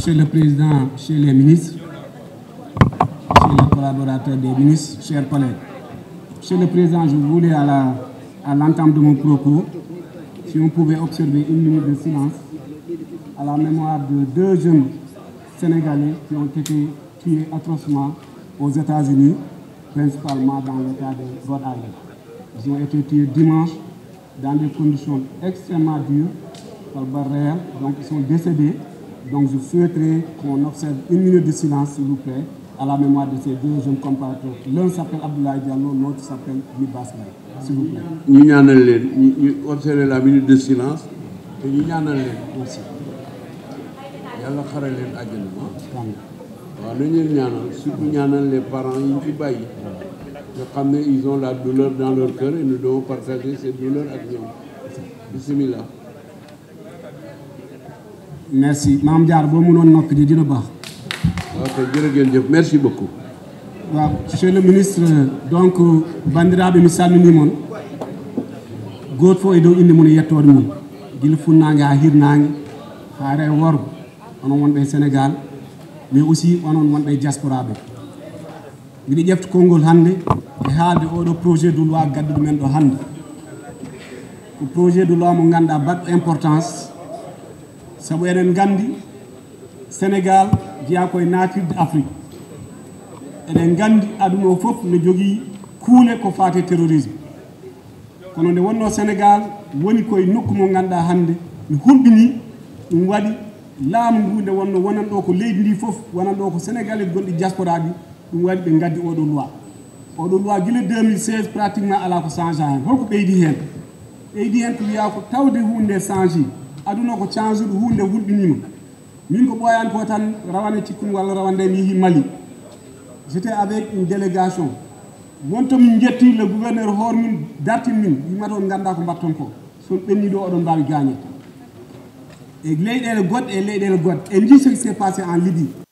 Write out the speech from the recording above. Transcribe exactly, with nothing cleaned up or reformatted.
Monsieur le Président, Monsieur les ministres, Monsieur les collaborateurs des ministres, chers collègues. Monsieur le Président, je voulais à la, à l'entame de mon propos, si on pouvait observer une minute de silence à la mémoire de deux jeunes Sénégalais qui ont été tués atrocement aux États-Unis, principalement dans l'État de Rhode Island. Ils ont été tués dimanche dans des conditions extrêmement dures par barrière, donc ils sont décédés. Donc je souhaiterais qu'on observe une minute de silence, s'il vous plaît, à la mémoire de ces deux jeunes compatriotes. L'un s'appelle Abdoulaye Diallo, l'autre s'appelle Libas Lay. S'il vous plaît. Nous allons observer la minute de silence et nous allons aussi. Yalla xare len aljana wa ñu ñaan ñaanal surtout ñaanal les parents yi fi bayyi ñu xamné ils ont la douleur dans leur cœur et nous devons partager cette douleur avec ñoom. Bismillah. Merci. Mam Diar bo mënon nok di dina bax. OK, jërëjëf. Merci beaucoup. Waaw, monsieur le ministre, donc bandiraɓe mi salmini mon. Goto fo e dow inde mun yettode mun. Gila funnaange ha hirnaange ha re worgo. Onon wonɓe Sénégal, mais aussi onon wonɓe diaspora ɓe. Miɗi ƴefta konngol hannde e haalde oɗo projet de loi gadduɗo men ɗo hannde. Ko projet de loi mo ganduɗa baɗɗo importance, sabu eɗen gandi Sénégal jeeya koye natirde Afrique. Eɗen gandi aduna o fof ne jogii kuule ko fate terrorisme. Kono nde wonno Sénégal woni koye nokku mo ganduɗa hannde ne hulɓini ɗum waɗi laamu ngu nde wonno wonan ɗo ko leydi ndi fof wonan ɗo ko sénégalais gonɗi diaspora ɗi ɗum waɗi ɓe gaddi oɗo loi oɗo loi gila deux mille seize pratiquement ala ko change hen holko ɓeydi hen ɓeydi hen ko wiya ko tawde hunde change aduna ko change ɗo hunde hulɓinima min ko ɓoyani ko tan rawane cikkumi walla rawande mi yeehi Mali. J'étais avec une délégation wonto min jetti le gouverneur hoore min dartin min wima toon ganda ko mbatton ko son ɓenni ɗo oɗon mbawi gagnete. Et les godes et les godes. Et dit ce qui s'est passé en Libye.